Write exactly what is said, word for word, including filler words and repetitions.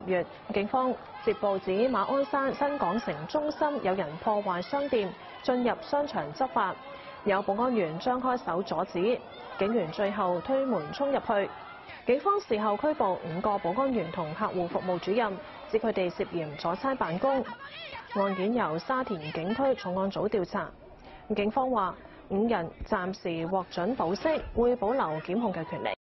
月，警方接報指馬鞍山新港城中心有人破壞商店，進入商場執法，有保安員張開手阻止，警員最後推門衝入去。警方事後拘捕五個保安員同客戶服務主任，指佢哋涉嫌阻差辦公。案件由沙田警區重案組調查。警方話五人暫時獲准保釋，會保留檢控嘅權利。